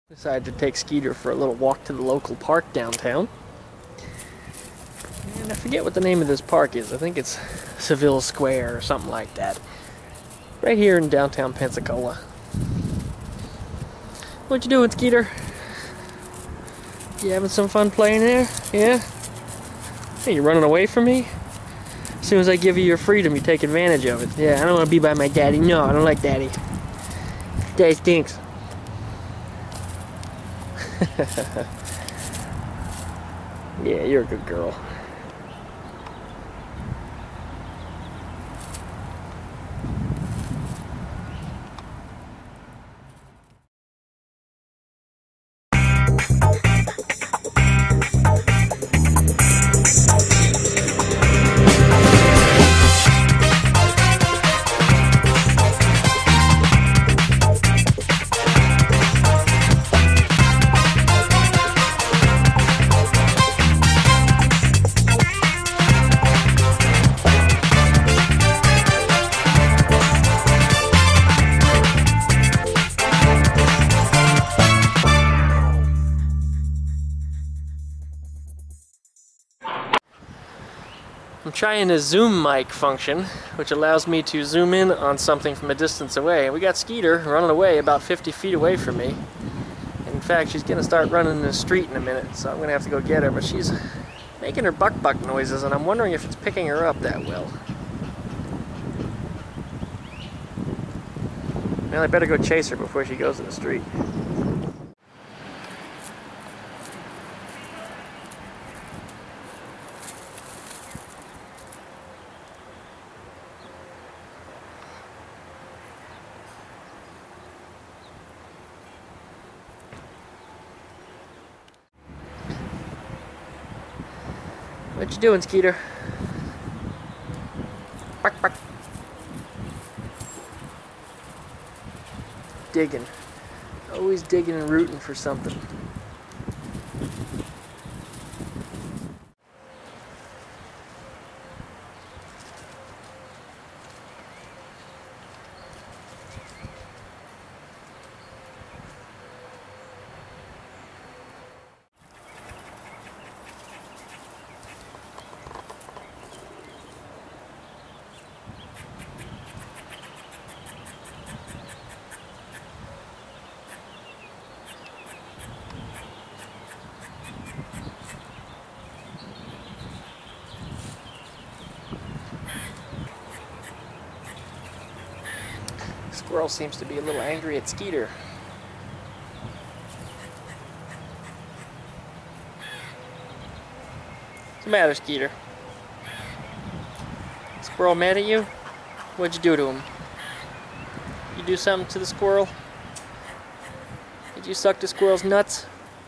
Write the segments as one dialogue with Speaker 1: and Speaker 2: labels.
Speaker 1: Decided to take Skeeter for a little walk to the local park downtown. And I forget what the name of this park is. I think it's Seville Square or something like that. Right here in downtown Pensacola. What you doing, Skeeter? You having some fun playing there? Yeah? Hey, you running away from me? As soon as I give you your freedom, you take advantage of it. Yeah, I don't want to be by my daddy. No, I don't like daddy. Daddy stinks. Yeah, you're a good girl. I'm trying the zoom mic function, which allows me to zoom in on something from a distance away. And we got Skeeter running away about 50 feet away from me. And in fact, she's gonna start running in the street in a minute, so I'm gonna have to go get her. But she's making her buck-buck noises, and I'm wondering if it's picking her up that well. Well, I better go chase her before she goes in the street. What you doing, Skeeter? Bark, bark. Digging. Always digging and rooting for something. Squirrel seems to be a little angry at Skeeter. What's the matter, Skeeter? Squirrel mad at you? What'd you do to him? You do something to the squirrel? Did you suck the squirrel's nuts?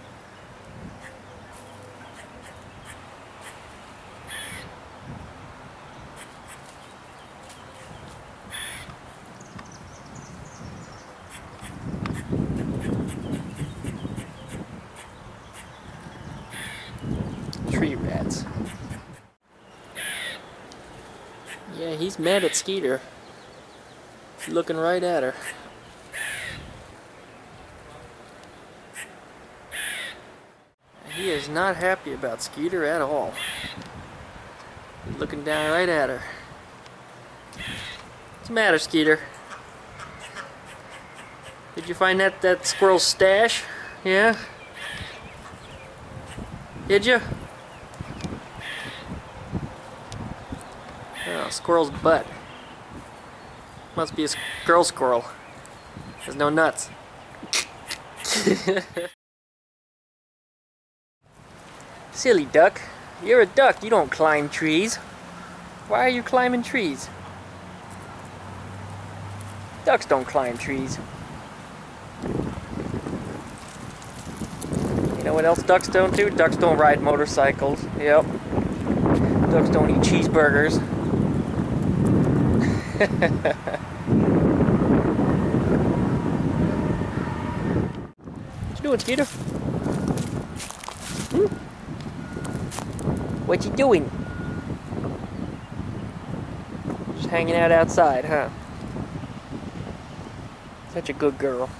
Speaker 1: Tree rats. Yeah, he's mad at Skeeter. He's looking right at her. He is not happy about Skeeter at all. He's looking down right at her. What's the matter, Skeeter? Did you find that squirrel's stash? Yeah? Did you? Oh, squirrel's butt. Must be a girl squirrel. There's no nuts. Silly duck. You're a duck. You don't climb trees. Why are you climbing trees? Ducks don't climb trees. You know what else ducks don't do? Ducks don't ride motorcycles. Yep. Ducks don't eat cheeseburgers. What you doing, Skeeter? What you doing? Just hanging out outside, huh? Such a good girl.